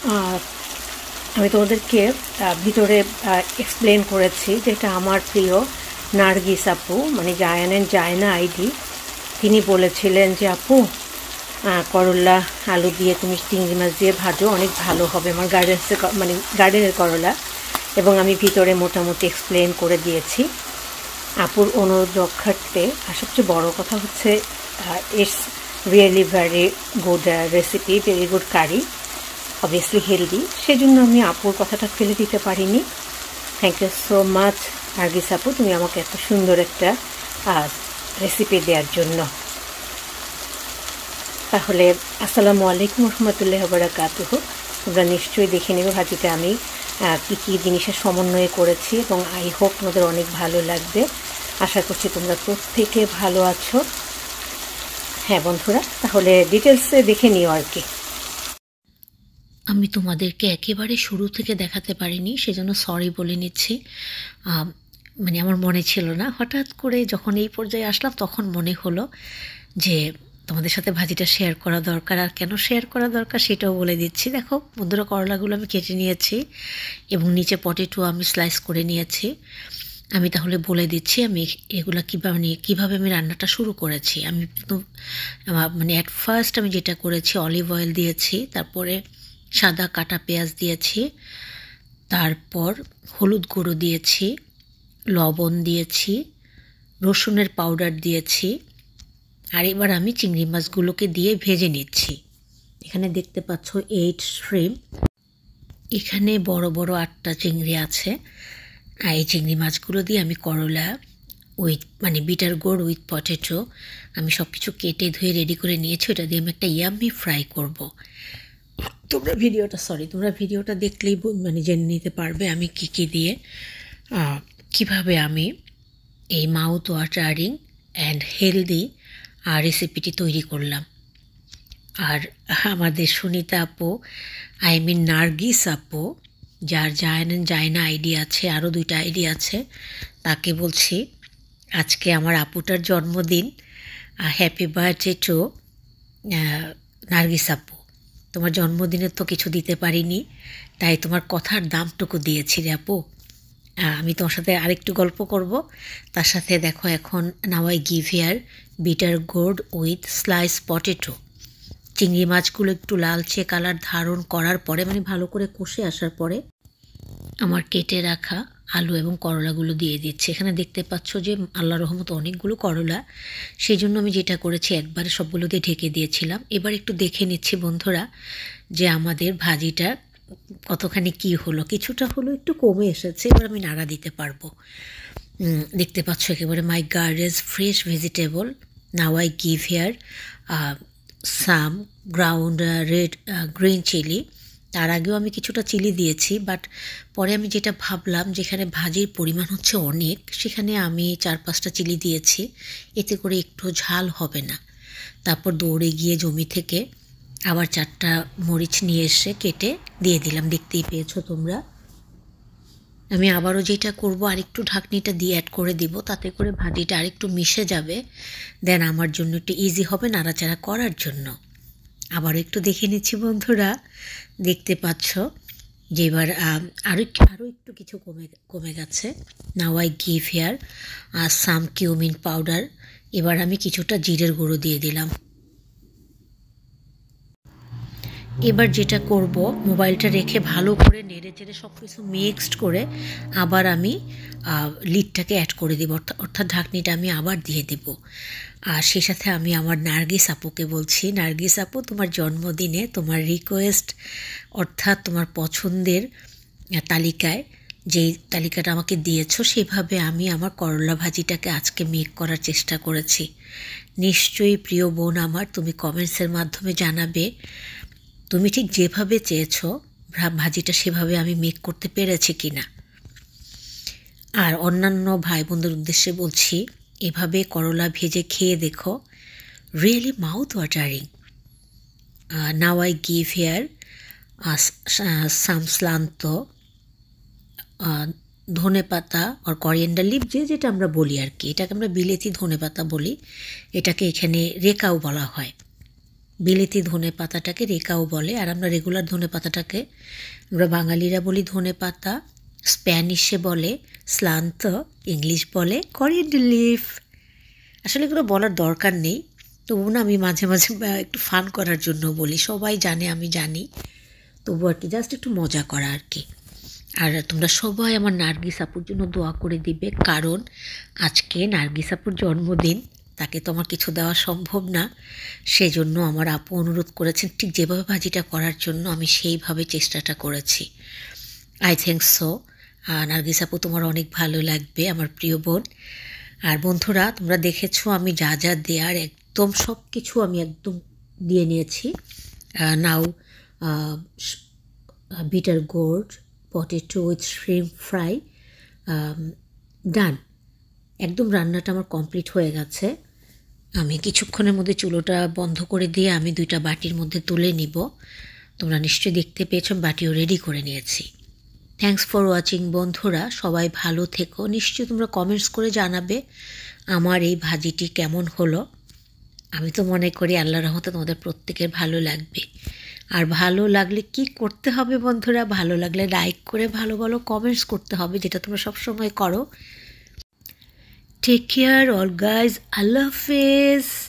আমি তোমাদেরকে ভিতরে এক্সপ্লেন করেছি যেটা আমার প্রিয় নার্গিস আপু, মানে জায়না আইডি, তিনি বলেছিলেন যে আপু করলা আলু দিয়ে তুমি চিংড়ি মাছ দিয়ে ভাজো, অনেক ভালো হবে, আমার গার্ডেনের করলা। এবং আমি ভিতরে মোটামুটি এক্সপ্লেন করে দিয়েছি আপুর অনুরোধ রক্ষার্থে। আর সবচেয়ে বড় কথা হচ্ছে it's really very good recipe, very good curry, obviously healthy, সেজন্য আমি আপুর কথাটা ফেলে দিতে পারিনি। Thank you so much Nargis আপু, তুমি আমাকে এত সুন্দর একটা রেসিপি দেওয়ার জন্য। তাহলে আসসালামু আলাইকুম রহমতুল্লাহি ওয়া বারাকাতুহু। তোমরা নিশ্চয়ই দেখে নেবে ভাজিতে আমি কী কী জিনিসের সমন্বয়ে করেছি, এবং আই হোপ তোমাদের অনেক ভালো লাগবে। আশা করছি তোমরা প্রত্যেকে ভালো আছো। হ্যাঁ বন্ধুরা, তাহলে ডিটেলসে দেখে নিও আর কি। আমি তোমাদেরকে একেবারে শুরু থেকে দেখাতে পারিনি, সেজন্য সরি বলে নিচ্ছি। মানে আমার মনে ছিল না, হঠাৎ করে যখন এই পর্যায়ে আসলাম তখন মনে হলো যে তোমাদের সাথে ভাজিটা শেয়ার করা দরকার। আর কেন শেয়ার করা দরকার সেটাও বলে দিচ্ছি। দেখো বন্ধুরা, করলাগুলো আমি কেটে নিয়েছি এবং নিচে পটেটো আমি স্লাইস করে নিয়েছি। আমি তাহলে বলে দিচ্ছি আমি এগুলা কীভাবে আমি রান্নাটা শুরু করেছি। আমি তো মানে অ্যাট ফার্স্ট আমি যেটা করেছি, অলিভ অয়েল দিয়েছি, তারপরে সাদা কাটা পেঁয়াজ দিয়েছি, তারপর হলুদ গুঁড়ো দিয়েছি, লবণ দিয়েছি, রসুনের পাউডার দিয়েছি। আর এবার আমি চিংড়ি মাছগুলোকে দিয়ে ভেজে নিচ্ছি। এখানে দেখতে পাচ্ছ 8 শ্রিম্প, এখানে বড় বড় 8টা চিংড়ি আছে। আর এই চিংড়ি মাছগুলো দিয়ে আমি করলা মানে বিটার গোড় উইথ পটেটো আমি সব কিছু কেটে ধুয়ে রেডি করে নিয়েছি। ওটা দিয়ে আমি একটা ইয়াম্মি ফ্রাই করব। তোমরা ভিডিওটা দেখলেই মানে জেনে নিতে পারবে আমি কী দিয়ে কিভাবে আমি এই মাউথ ওয়াটারিং অ্যান্ড হেলদি রেসিপিটি তৈরি করলাম। আর আমাদের সুনিতা আপু, নার্গিস আপু, যার জায়না আইডি আছে, আরও 2টা আইডি আছে, তাকে বলছি আজকে আমার আপুটার জন্মদিন। হ্যাপি বার্থডে টু নার্গিস আপু। তোমার জন্মদিনের তো কিছু দিতে পারিনি, তাই তোমার কথার দামটুকু দিয়েছি রে আপু। আমি তোমার সাথে আরেকটু গল্প করব, তার সাথে দেখো এখন now I give here bitter gourd with slice potato. চিংড়ি মাছগুলো একটু লালচে কালার ধারণ করার পরে, মানে ভালো করে কষে আসার পরে, আমার কেটে রাখা আলু এবং করলাগুলো দিয়ে দিচ্ছি। এখানে দেখতে পাচ্ছ যে আল্লাহর রহমতে অনেকগুলো করলা, সেই জন্য আমি যেটা করেছি একবারে সবগুলো দিয়ে ঢেকে দিয়েছিলাম। এবার একটু দেখে নিচ্ছি বন্ধুরা যে আমাদের ভাজিটা কতখানি কি হলো। কিছুটা হলো একটু কমে এসেছে, এবার আমি নাড়া দিতে পারবো। দেখতে পাচ্ছ একেবারে my gardens fresh vegetable. Now I give here some ground green chilli. তার আগেও আমি কিছুটা চিলি দিয়েছি, বাট পরে আমি যেটা ভাবলাম যেখানে ভাজির পরিমাণ হচ্ছে অনেক, সেখানে আমি 4-5টা চিলি দিয়েছি, এতে করে একটু ঝাল হবে না। তারপর দৌড়ে গিয়ে জমি থেকে আবার 4টা মরিচ নিয়ে এসে কেটে দিয়ে দিলাম, দেখতেই পেয়েছো তোমরা। আমি আবারও যেটা করব, আরেকটু ঢাকনিটা দিয়ে অ্যাড করে দিব, তাতে করে ভাজিটা আরেকটু মিশে যাবে, দেন আমার জন্য একটু ইজি হবে নাড়াচাড়া করার জন্য। আবারও একটু দেখে নিচ্ছি বন্ধুরা, দেখতে পাচ্ছ যে এবার আরও একটু কিছু কমে গেছে। Now I give here some cumin powder. এবার আমি কিছুটা জিরের গুঁড়ো দিয়ে দিলাম। এবার যেটা করব, মোবাইলটা রেখে ভালো করে নেড়ে চেড়ে সব কিছু মিক্সড করে আবার আমি লিডটাকে অ্যাড করে দেব, অর্থাৎ ঢাকনিটা আমি আবার দিয়ে দেব। আর সেই সাথে আমি আমার নার্গিস আপুকে বলছি, নার্গিস আপু, তোমার জন্মদিনে তোমার রিকোয়েস্ট, অর্থাৎ তোমার পছন্দের তালিকায় যেই তালিকাটা আমাকে দিয়েছো, সেভাবে আমি আমার করলা ভাজিটাকে আজকে মেক করার চেষ্টা করেছি। নিশ্চয়ই প্রিয় বোন আমার, তুমি কমেন্টসের মাধ্যমে জানাবে তুমি ঠিক যেভাবে চেয়েছো ভাজিটা সেভাবে আমি মেক করতে পেরেছি কিনা। আর অন্যান্য ভাই বোনদের উদ্দেশ্যে বলছি, এভাবে করলা ভেজে খেয়ে দেখো, really mouth watering. Now I give here some স্লান্ত ধনে পাতা আর করিয়েন্ডার লিভ, যেটা আমরা বলি আর কি, এটাকে আমরা বিলেতি ধনে পাতা বলি, এটাকে এখানে রেকাও বলা হয়। বিলেতি ধনে পাতাটাকে রেকাও বলে, আর আমরা রেগুলার ধনে পাতাটাকে আমরা বাঙালিরা বলি ধনে পাতা, স্প্যানিশে বলে স্লান্ত, ইংলিশ বলে করিয়েন্ডার লিফ। আসলে এগুলো বলার দরকার নেই, তবুও না আমি মাঝে মাঝে একটু ফান করার জন্য বলি। সবাই জানে, আমি জানি, তবু আর কি জাস্ট একটু মজা করা আর কি। আর তোমরা সবাই আমার নার্গিস আপুর জন্য দোয়া করে দিবে, কারণ আজকে নার্গিস আপুর জন্মদিন, তাকে তো আমার কিছু দেওয়া সম্ভব না। সেজন্য আমার আপু অনুরোধ করেছেন ঠিক যেভাবে ভাজিটা করার জন্য, আমি সেইভাবে চেষ্টাটা করেছি। আই থিঙ্ক সো নার্গিস আপু তোমার অনেক ভালো লাগবে, আমার প্রিয় বোন। আর বন্ধুরা, তোমরা দেখেছো আমি যা যা দেওয়ার একদম সব কিছু আমি একদম দিয়ে নিয়েছি। Now bitter gourd, potato with shrimp fry, done. একদম রান্নাটা আমার কমপ্লিট হয়ে গেছে। আমি কিছুক্ষণের মধ্যে চুলোটা বন্ধ করে দিয়ে আমি 2টা বাটির মধ্যে তুলে নিব। তোমরা নিশ্চয়ই দেখতে পেয়েছো, বাটিও রেডি করে নিয়েছি। থ্যাঙ্কস ফর ওয়াচিং বন্ধুরা, সবাই ভালো থেকো। নিশ্চয়ই তোমরা কমেন্টস করে জানাবে আমার এই ভাজিটি কেমন হলো। আমি তো মনে করি আল্লাহর রহমতে তোমাদের প্রত্যেকের ভালো লাগবে। আর ভালো লাগলে কি করতে হবে বন্ধুরা? ভালো লাগলে লাইক করে ভালো ভালো কমেন্টস করতে হবে, যেটা তোমরা সবসময় করো। টেক কেয়ার অল গাইজ, আল্লাহ হাফেজ।